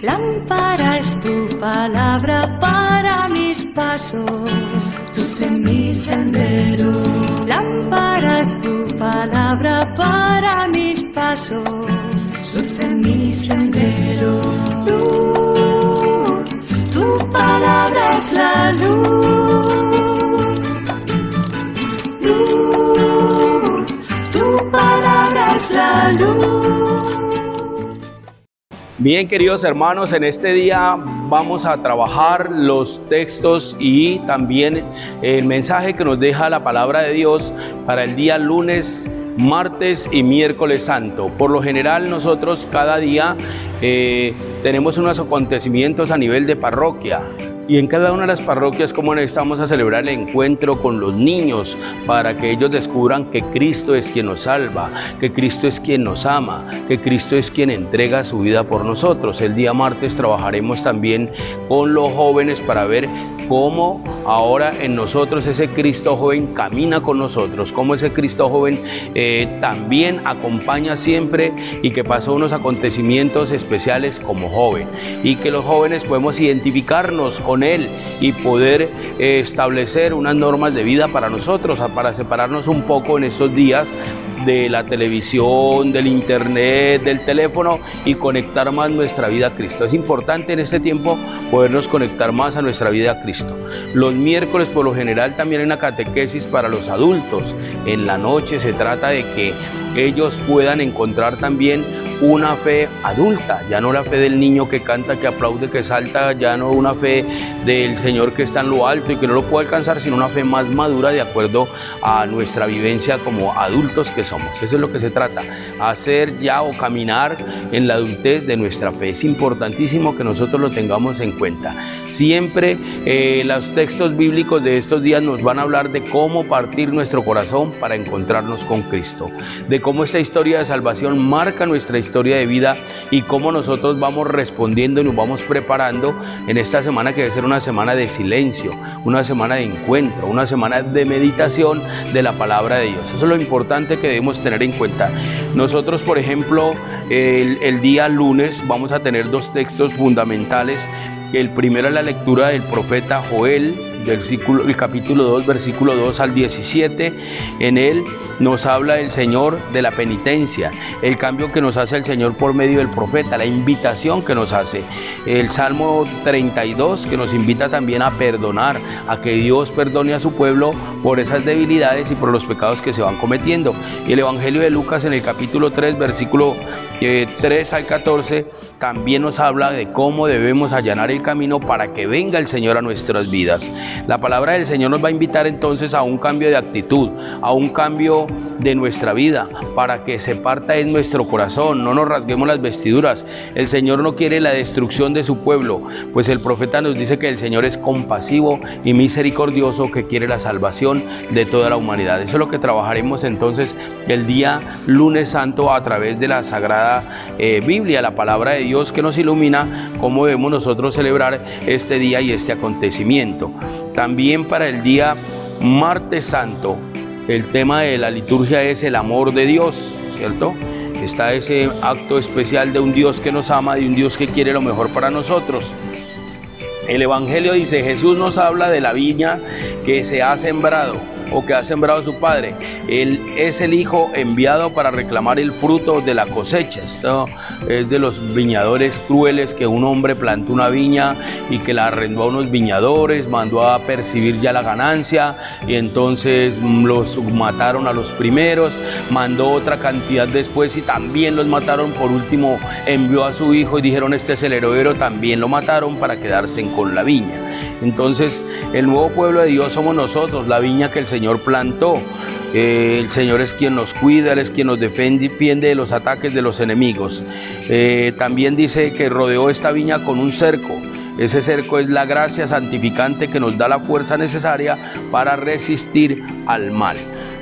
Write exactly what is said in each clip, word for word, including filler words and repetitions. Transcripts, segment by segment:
Lámpara es tu palabra para mis pasos, luz en mi sendero. Lámpara es tu palabra para mis pasos, luz en mi sendero. Luz, tu palabra es la luz. Luz, tu palabra es la luz. Bien, queridos hermanos, en este día vamos a trabajar los textos y también el mensaje que nos deja la palabra de Dios para el día lunes, martes y miércoles santo. Por lo general nosotros cada día eh, tenemos unos acontecimientos a nivel de parroquia. Y en cada una de las parroquias, como necesitamos a celebrar el encuentro con los niños para que ellos descubran que Cristo es quien nos salva, que Cristo es quien nos ama, que Cristo es quien entrega su vida por nosotros. El día martes trabajaremos también con los jóvenes para ver cómo ahora en nosotros ese Cristo joven camina con nosotros, cómo ese Cristo joven eh, también acompaña siempre y que pasó unos acontecimientos especiales como joven, y que los jóvenes podemos identificarnos con él y poder eh, establecer unas normas de vida para nosotros, para separarnos un poco en estos días de la televisión, del internet, del teléfono y conectar más nuestra vida a Cristo. Es importante en este tiempo podernos conectar más a nuestra vida a Cristo. Los miércoles por lo general también hay una catequesis para los adultos. En la noche se trata de que ellos puedan encontrar también una fe adulta, ya no la fe del niño que canta, que aplaude, que salta, ya no una fe del Señor que está en lo alto y que no lo puede alcanzar, sino una fe más madura de acuerdo a nuestra vivencia como adultos que somos. Eso es lo que se trata, hacer ya o caminar en la adultez de nuestra fe. Es importantísimo que nosotros lo tengamos en cuenta. Siempre eh, los textos bíblicos de estos días nos van a hablar de cómo partir nuestro corazón para encontrarnos con Cristo, de cómo esta historia de salvación marca nuestra historia de vida y cómo nosotros vamos respondiendo y nos vamos preparando en esta semana que debe ser una semana de silencio, una semana de encuentro, una semana de meditación de la palabra de Dios. Eso es lo importante que debemos tener en cuenta. Nosotros, por ejemplo, el, el día lunes vamos a tener dos textos fundamentales. El primero es la lectura del profeta Joel, del ciclo, el capítulo dos, versículo dos al diecisiete. En él nos habla el Señor de la penitencia, el cambio que nos hace el Señor por medio del profeta, la invitación que nos hace. El Salmo treinta y dos, que nos invita también a perdonar, a que Dios perdone a su pueblo por esas debilidades y por los pecados que se van cometiendo. Y el Evangelio de Lucas en el capítulo tres, versículo eh, tres al catorce, también nos habla de cómo debemos allanar el camino para que venga el Señor a nuestras vidas. La palabra del Señor nos va a invitar entonces a un cambio de actitud, a un cambio de nuestra vida, para que se parta en nuestro corazón, no nos rasguemos las vestiduras. El Señor no quiere la destrucción de su pueblo, pues el profeta nos dice que el Señor es compasivo y misericordioso, que quiere la salvación de toda la humanidad. Eso es lo que trabajaremos entonces el día lunes santo a través de la Sagrada eh, Biblia, la palabra de Dios que nos ilumina cómo debemos nosotros celebrar este día y este acontecimiento. También para el día martes santo, el tema de la liturgia es el amor de Dios, ¿cierto? Está ese acto especial de un Dios que nos ama, de un Dios que quiere lo mejor para nosotros. El Evangelio dice, Jesús nos habla de la viña que se ha sembrado o que ha sembrado su Padre. Él es el Hijo enviado para reclamar el fruto de la cosecha. Esto es de los viñadores crueles, que un hombre plantó una viña y que la arrendó a unos viñadores, mandó a percibir ya la ganancia y entonces los mataron a los primeros, mandó otra cantidad después y también los mataron. Por último envió a su hijo y dijeron, este es el heredero, también lo mataron para quedarse con la viña. Entonces el nuevo pueblo de Dios somos nosotros, la viña que el Señor plantó. Eh, el Señor es quien nos cuida, Él es quien nos defiende, defiende de los ataques de los enemigos. Eh, también dice que rodeó esta viña con un cerco. Ese cerco es la gracia santificante que nos da la fuerza necesaria para resistir al mal.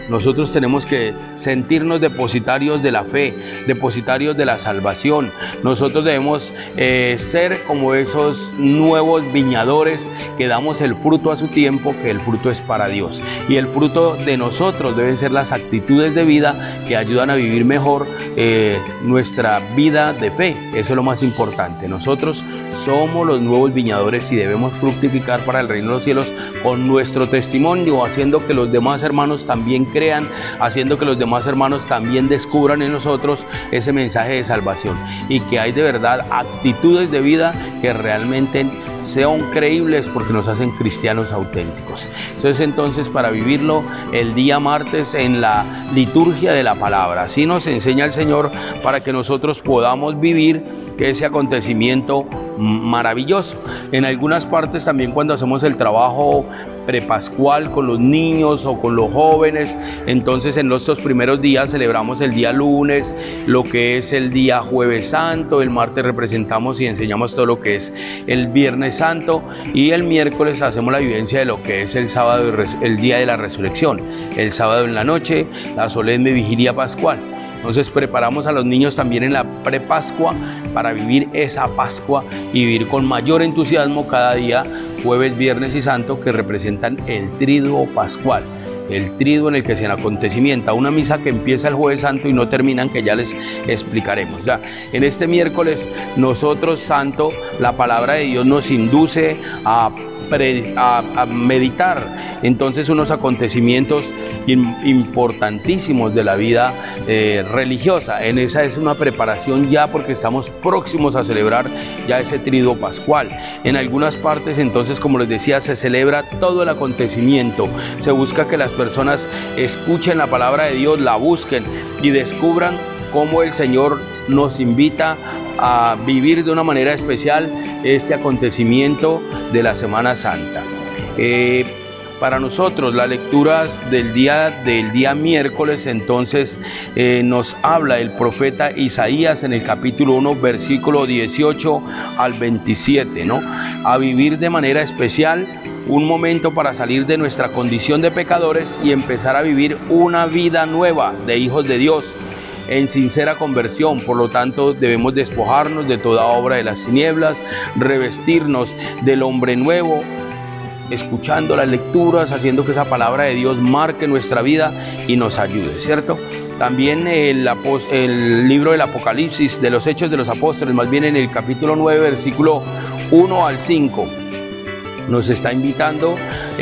Nosotros tenemos que sentirnos depositarios de la fe, depositarios de la salvación. Nosotros debemos eh, ser como esos nuevos viñadores que damos el fruto a su tiempo, que el fruto es para Dios. Y el fruto de nosotros deben ser las actitudes de vida que ayudan a vivir mejor eh, nuestra vida de fe. Eso es lo más importante. Nosotros somos los nuevos viñadores y debemos fructificar para el reino de los cielos con nuestro testimonio, haciendo que los demás hermanos también crean, haciendo que los demás hermanos también descubran en nosotros ese mensaje de salvación y que hay de verdad actitudes de vida que realmente sean creíbles porque nos hacen cristianos auténticos. Entonces, entonces para vivirlo el día martes en la liturgia de la palabra, así nos enseña el Señor para que nosotros podamos vivir ese acontecimiento maravilloso. En algunas partes también, cuando hacemos el trabajo prepascual con los niños o con los jóvenes, entonces en estos primeros días celebramos el día lunes, lo que es el día jueves santo, el martes representamos y enseñamos todo lo que es el viernes santo, y el miércoles hacemos la vivencia de lo que es el sábado, el día de la resurrección, el sábado en la noche, la solemne vigilia pascual. Entonces preparamos a los niños también en la prepascua para vivir esa Pascua y vivir con mayor entusiasmo cada día, jueves, viernes y santo, que representan el triduo pascual. El triduo en el que se acontecimienta una misa que empieza el jueves santo y no terminan, que ya les explicaremos. Ya en este miércoles nosotros santo, la palabra de Dios nos induce a A, a meditar entonces unos acontecimientos importantísimos de la vida eh, religiosa. En esa es una preparación ya, porque estamos próximos a celebrar ya ese triduo pascual. En algunas partes entonces, como les decía, se celebra todo el acontecimiento, se busca que las personas escuchen la palabra de Dios, la busquen y descubran cómo el Señor nos invita a vivir de una manera especial este acontecimiento de la Semana Santa. Eh, para nosotros las lecturas del día, del día miércoles entonces eh, nos habla el profeta Isaías en el capítulo uno, versículo dieciocho al veintisiete, ¿no? A vivir de manera especial un momento para salir de nuestra condición de pecadores y empezar a vivir una vida nueva de hijos de Dios, en sincera conversión. Por lo tanto, debemos despojarnos de toda obra de las tinieblas, revestirnos del hombre nuevo, escuchando las lecturas, haciendo que esa palabra de Dios marque nuestra vida y nos ayude, ¿cierto? También el, el libro del Apocalipsis, de los Hechos de los Apóstoles, más bien en el capítulo nueve, versículo uno al cinco, nos está invitando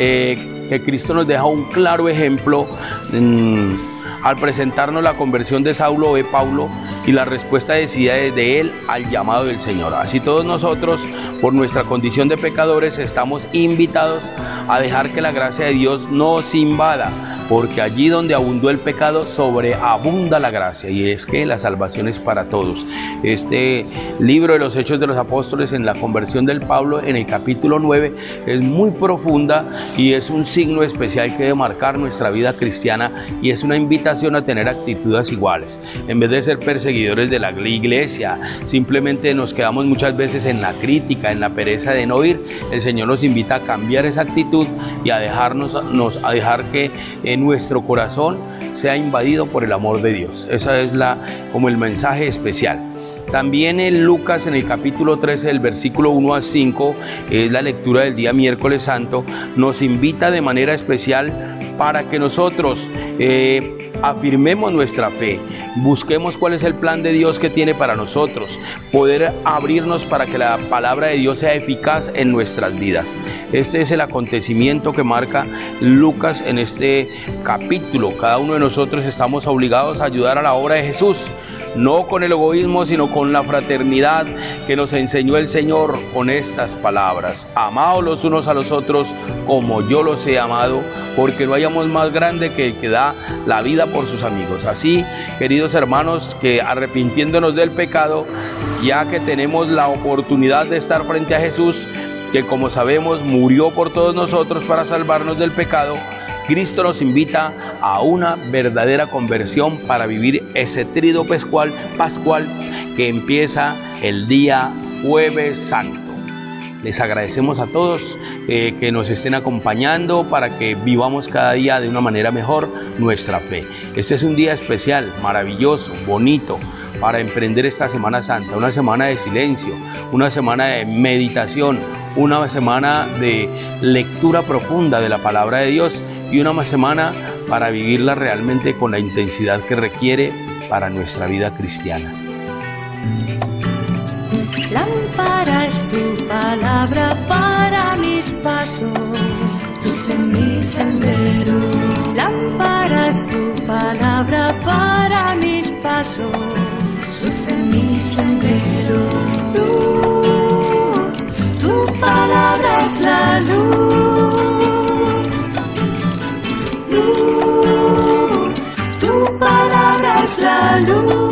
eh, que Cristo nos deja un claro ejemplo mmm, al presentarnos la conversión de Saulo de Pablo y la respuesta decidida de él al llamado del Señor. Así todos nosotros, por nuestra condición de pecadores, estamos invitados a dejar que la gracia de Dios nos invada, porque allí donde abundó el pecado, sobreabunda la gracia, y es que la salvación es para todos. Este libro de los Hechos de los Apóstoles, en la conversión del Pablo, en el capítulo nueve, es muy profunda y es un signo especial que debe marcar nuestra vida cristiana, y es una invitación a tener actitudes iguales. En vez de ser perseguidores de la iglesia, simplemente nos quedamos muchas veces en la crítica, en la pereza de no ir. El Señor nos invita a cambiar esa actitud y a dejarnos, nos, a dejar que en nuestro corazón sea invadido por el amor de Dios. Esa es la, como el mensaje especial. También en Lucas, en el capítulo trece, del versículo uno al cinco, es la lectura del día miércoles santo, nos invita de manera especial para que nosotros eh, afirmemos nuestra fe, busquemos cuál es el plan de Dios que tiene para nosotros, poder abrirnos para que la palabra de Dios sea eficaz en nuestras vidas. Este es el acontecimiento que marca Lucas en este capítulo. Cada uno de nosotros estamos obligados a ayudar a la obra de Jesús, no con el egoísmo, sino con la fraternidad que nos enseñó el Señor con estas palabras: amaos los unos a los otros como yo los he amado, porque no hay amor más grande que el que da la vida por sus amigos. Así, queridos hermanos, que arrepintiéndonos del pecado, ya que tenemos la oportunidad de estar frente a Jesús, que como sabemos murió por todos nosotros para salvarnos del pecado, Cristo nos invita a una verdadera conversión para vivir ese triduo pascual, pascual que empieza el día jueves santo. Les agradecemos a todos eh, que nos estén acompañando para que vivamos cada día de una manera mejor nuestra fe. Este es un día especial, maravilloso, bonito, para emprender esta Semana Santa, una semana de silencio, una semana de meditación, una semana de lectura profunda de la palabra de Dios y una semana para vivirla realmente con la intensidad que requiere para nuestra vida cristiana. Lámpara es tu palabra para mis pasos, luz en mi sendero. Lámpara es tu palabra para mis pasos, luz en mi sendero. Luz, tu palabra es la luz. Luz, tu palabra es la luz.